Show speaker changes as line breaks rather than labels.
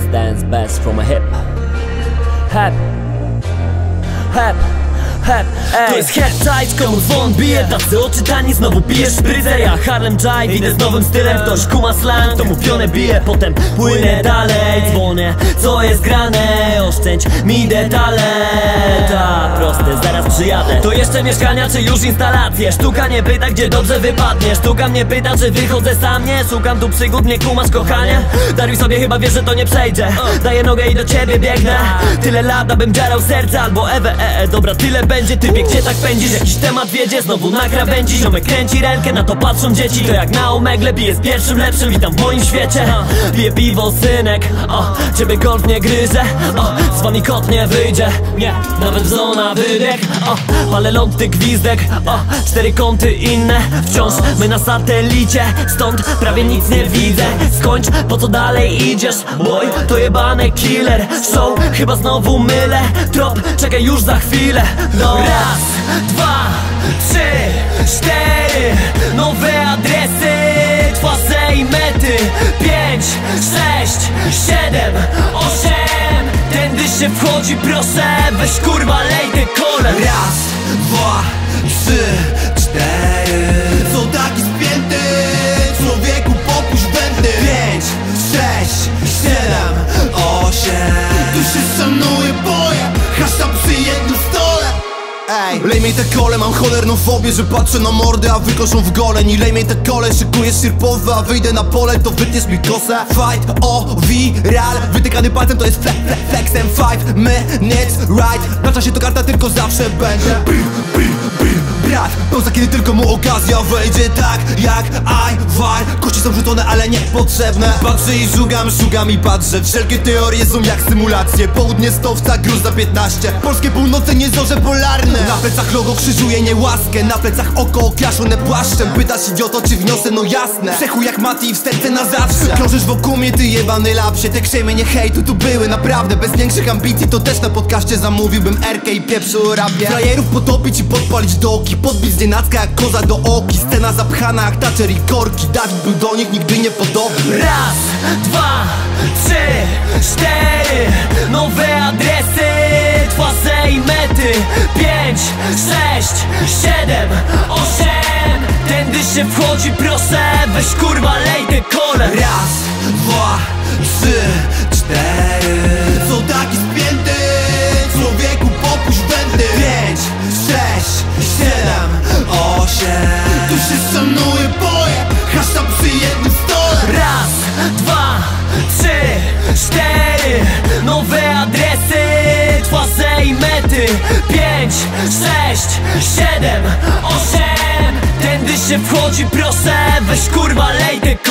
dance best from a hip hop. To jest head tight, komu dzwon bije, tacy oczytani, znowu pijesz szprycę. Ja Harlem Jive, idę z nowym stylem. Ktoś kuma slang, to mu pionę bije, potem płynę dalej. Dzwonię, co jest grane, oszczędź mi detale. Ta, proste, zaraz przyjadę. To jeszcze mieszkania, czy już instalacje? Sztuka nie pyta, gdzie dobrze wypadnie. Sztuka mnie pyta, czy wychodzę sam, nie? Szukam tu przygód, nie kumasz, kochanie? Daruj sobie, chyba wiesz, że to nie przejdzie. Daję nogę i do ciebie biegnę. Tyle lat, abym dziarał serce albo dobra, tyle będzie, typie, gdzie tak pędzisz? Jakiś temat wiedzie, znowu na krawędzi. Ziomek kręci rękę, na to patrzą dzieci. To jak na omegle, bije z pierwszym lepszym. Witam w moim świecie, piję piwo, synek. Ciebie golf nie gryzie, z wami kot nie wyjdzie. Nie, nawet zona wybieg. Palę ląd, ty gwizdek. 4 kąty inne, wciąż my na satelicie. Stąd prawie nic nie widzę. Skończ, po co dalej idziesz? Boy, to jebane killer show, chyba znowu mylę trop, czekaj już za chwilę. No. Raz, 2, 3, 4. Nowe adresy, twarze i mety. 5, 6, 7, 8. Tędy się wchodzi, proszę, weź kurwa lej te kole.
Raz, 2, 3, 4. Co taki spięty? Człowieku, popuść wędy. 5, 6, 7, 8. Tu się szanuje boje, hasza przy jednym stole. Ej, lej mi te kole, mam cholerną fobię, że patrzę na mordę, a wykoszą w goleń. I lej mi te kole, szykuję sierpowe, a wyjdę na pole, to wytniesz mi kosę. Fight, viral, wytykany palcem to jest flexem. 5 minutes, right, na czasie to karta tylko zawsze będzie. Brat, pauza kiedy tylko mu okazja wejdzie. Tak jak Ivar, kości są rzucone, ale niepotrzebne. Patrzę i szukam i patrzę. Wszelkie teorie są jak symulacje. Południe Stowca, gruz za 15. Polskie północe, nie zorze polarne. Na plecach logo krzyżuje niełaskę. Na plecach oko okraszone płaszczem. Pytasz idioto, czy wniosę? No jasne. Przechuj jak Mati i w serce na zawsze. Krążysz wokół mnie, ty jebany lapsie. Te krzemienie hejtu tu były naprawdę. Bez większych ambicji to też na podcaście zamówiłbym Erkę i pieprzu o rapie. Frajerów potopić i podpalić doki. Podbić z nienacka jak koza do oki. Scena zapchana jak Thatcher i korki. Dawid był do nich nigdy nie podobny.
Raz, 2, 3, 4. Nowe adresy, twarze i mety. 5, 6, 7, 8. Tędy się wchodzi, proszę, weź kurwa lej te kole.
Raz, 2, 3, 4. Co taki spięty? Człowieku, popuść wędy. 5, 6, 7, 8. Tu się szanuje boje, hasza przy jednym stole.
Raz, 2, 3, 4. Nowe adresy, twarze i mety. 5, 6, 7, 8. Tędy się wchodzi, proszę, weź kurwa lej te